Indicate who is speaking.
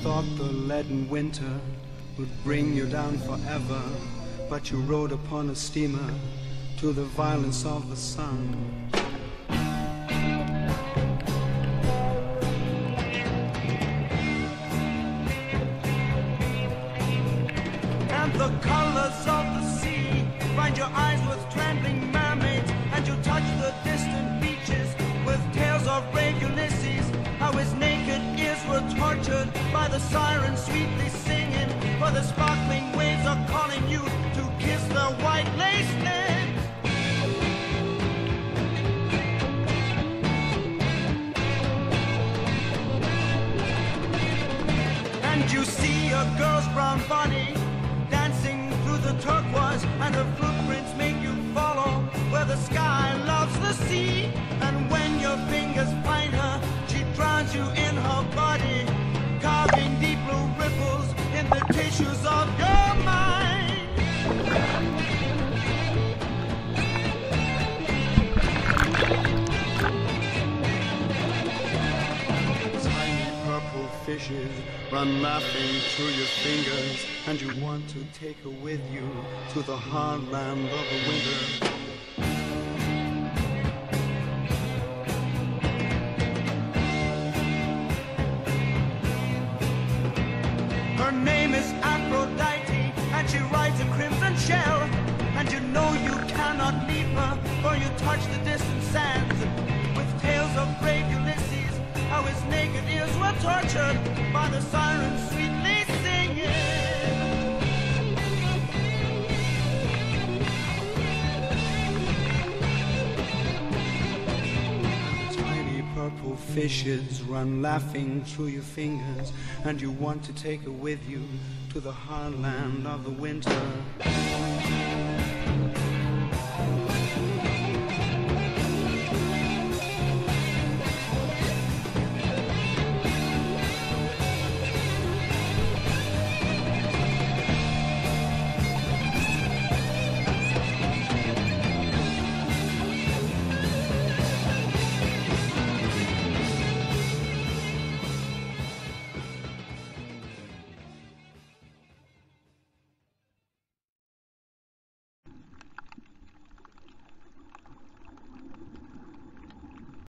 Speaker 1: thought the leaden winter would bring you down forever, but you rode upon a steamer to the violence of the sun. And the colors of the sea find your eyes with trembling mermaids, and you touch the distant beaches with tales of brave Ulysses, how his naked ears were tortured by the sirens sweetly singing, for the sparkling waves are calling you to kiss the white lace lips. And you see a girl's brown body dancing through the turquoise, and her footprints make you follow where the sky loves the sea. And when your fingers find her, she drowns you in her body, carving deep blue ripples in the tissues of your mind. Tiny purple fishes run laughing through your fingers, and you want to take her with you to the hard land of the winter. Her name is Aphrodite, and she rides a crimson shell, and you know you cannot leave her, for you touch the distant sands with tales of brave Ulysses, how his naked ears were tortured by the sirens sweetly singing. Tiny purple fishes run laughing through your fingers, and you want to take her with you to the hard land of the winter.